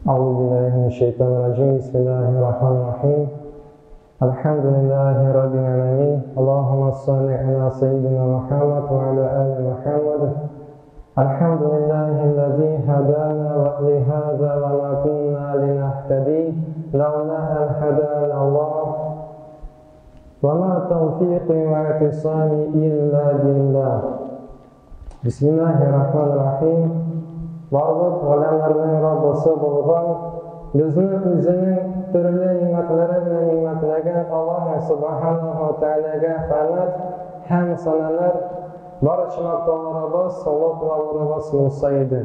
أعوذ بالله من الشيطان الرجيم بسم الله الرحمن الرحيم الحمد لله رب العالمين اللهم صل على سيدنا محمد وعلى آل محمد الحمد لله الذي هدانا لهذا وما كنا لنهتدي لولا أن هدانا الله وما توفيقي واعتصامي إلا بالله بسم الله الرحمن الرحيم Барлык галәмнәрнең Раббысы булган, безне үзенең төрле ниъмәтләре белән ниъмәтләгән Аллаһ Субханаһу ва Тәгаләгә хәмд һәм саналар, барча мактауларыбыз, саулыкларыбыз булса иде.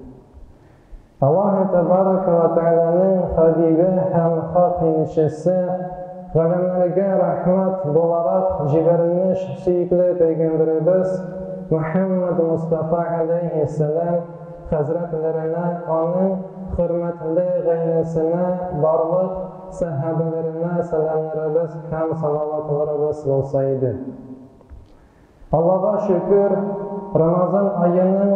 Аллаһ Тәбарәка ва Тәгаләнең хәбибе һәм хак илчесе, галәмнәргә рәхмәт буларак җибәрелмеш сөйкле пәйгамбәребез Мөхәммәд Мустафа алейһиссәлам Хәзрәтләренә, аның хөрмәтле гаиләсенә, барлык сахабаларына сәламнарыбыз һәм салаватларыбыз булса иде. Аллаһка шөкер, Рамазан аеның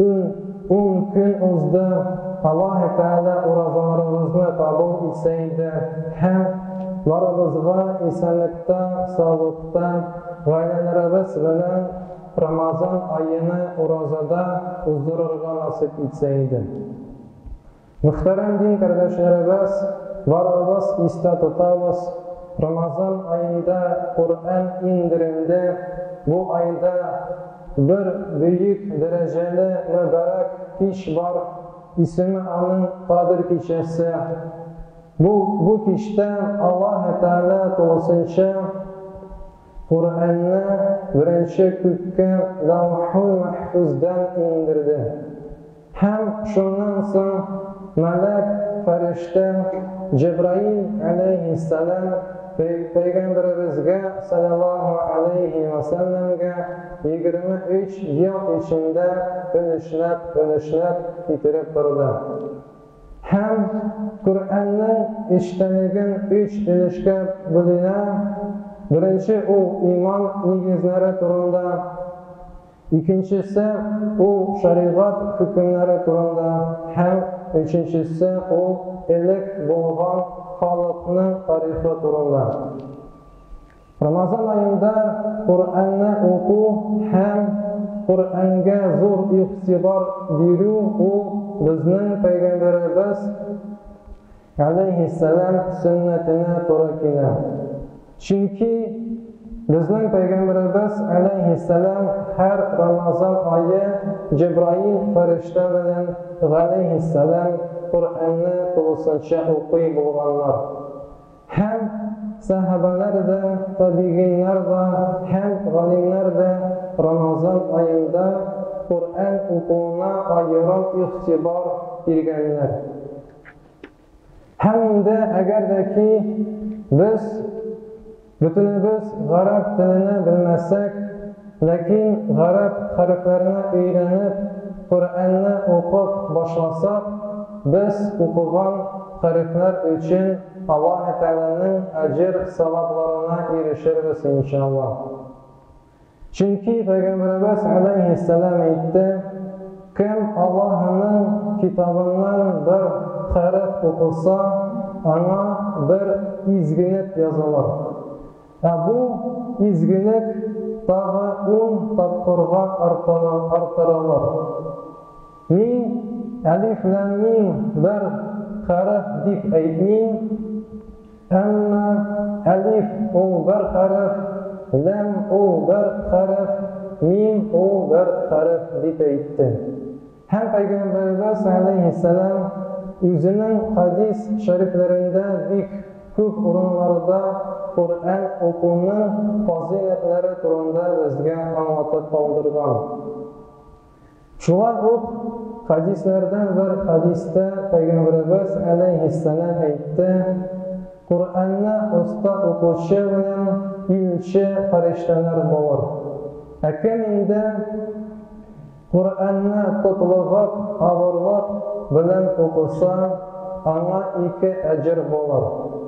10 көн узды. Аллаһ Тәгалә уразаларыбызны кабул итсә иде һәм барыбызга исәнлектә, саулыкта, гаиләләребез белән Рамазан ayını urazada uzdururga nasip etseydi. Muhterem din kardeşlerimiz, varımız iste tutamız. Ramazan ayında Kur'an indirimde, bu ayda bir büyük dereceli mübarek kişi var. İsmi onun Kadir kişisi. Bu kişiden Allah-u Teala dolayısıyla Kur'an'ı birinci kökке Lavh-ul Mahfuz'dan indirdi. Hem şundan soň melek, ferişte Cebrail aleyhisselam Peygamberimizge sallallahu aleyhi ve sellem'ge 23 yıl içinde ölüşlep getirip durdu. Hem Kur'an'ın iştenligin 3 ilişke bölünen birinci o iman nigizleri turunda, ikincisi o şariat hükümleri turunda, hem üçüncüsü o elek bolğan halkının tarihi turunda. Ramazan ayında Kur'an'ı oku hem Kur'an'a zor ihtibar veriyor o bizning Peygamberimiz aleyhisselam sünnetine to'g'ri keladi. Çünkü bizning Peygamberimiz aleyhisselam her Ramazan ayı Cebrail ferişte bilen aleyhisselam Kur'an'ı to'g'richa o'qiy bo'lganlar. Hem sahabalar da, tabiinlar da, hem alimlar da Ramazan ayında Kur'an o'quvuna ayırıp ihtibar berganlar. Hem de eğer de ki biz bütünümüz Arap dilini bilmezsek, lakin Arap harflerini öğrenip Kur'an'ı okup başlasak, biz okugan harfler için Allah Teala'nın acır savablarına erişiriz inşallah. Çünkü Peygamberimiz aleyhisselam etti, kim Allah'ın kitabından bir harf okusa, ona bir izgilik yazılır. Bu izgilik dağı 10 tapkırga artırılır. Min, elif lam mim bir harf dip aytmin, ama elif o bir harf, lam o bir harf, mim o bir harf dip aytdi. Hem Peygamberimiz aleyhisselam özünün hadis şeriflerinde büyük köp orunlarda Kur'an okumanın faziletleri turunda bizge anlatıp kaldırgan. Şular hadislerden bir hadiste Peygamberimiz aleyhisselam aytdi, Kur'an'ı usta okuçu bilen ilçi farişteler bulur. Ekeminde Kur'an'ı tutluğup, ağırlık bilen okusa, ona 2 ecir bulur.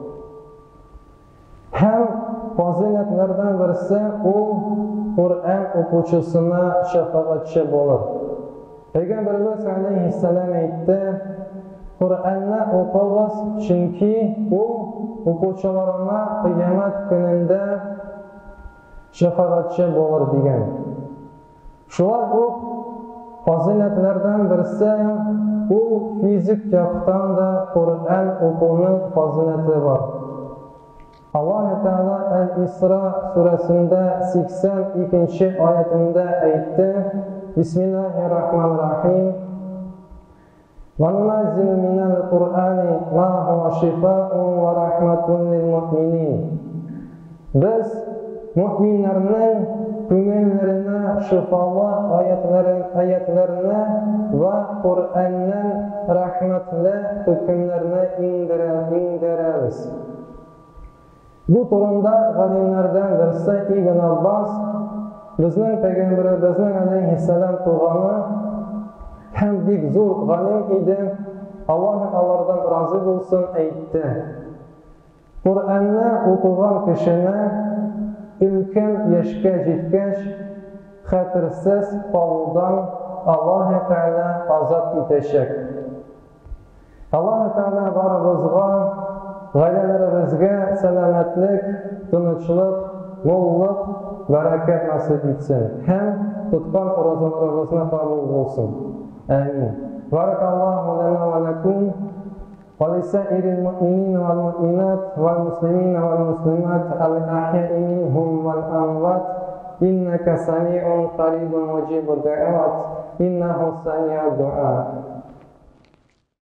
Hem faziletlerden birisi o Kur'an okuçusuna şefaatçi bulur. Peygamberimiz aleyhisselam aytdi, Qur'anni o'qig'iz, chunki u o'quvchilarga qiyomat kunida shafaatchi bo'lar degan. Shular u fazilatlardan birisi, u fizik yoqdan da Qur'on o'quvning fazilati bor. Allah Teala Al-Isra surasida 82-oyatida aytdi: Bismillahirrahmanirrahim. وَنُنَزِّلُ مِنَ الْقُرْآنِ مَا هُوَ شِفَاءٌ وَرَحْمَةٌ لِلْمُؤْمِنِينَ. Biz müminlerinin ko'ngillarına şifalı ayetlerini ve Kur'an'ın rahmetli hükümlerini indireriz. Bu turunda galimlerden birisi İbn Abbas, bizning Peygamberimizning aleyhisselam tuğanı hem bir zor galim idi, Allah onlardan razı olsun aytdi. Kur'an'ı okugan kişini ilkin yaşka jetkach xatirsiz qoldan Allah Teala azat etecek. Allah Teala barımızga, gailelerimizge selametlik, tinchlik, molluk, bereket nasip etsin. Hem tutkan oruçlarımızı kabul olsun. Amin. Barakallahu lana ve lekum ولسائر المؤمنين والمؤمنات والمسلمين والمسلمات الأحياء منهم والأموات إنك سميع قريب مجيب الدعوات إنه سميع الدعاء.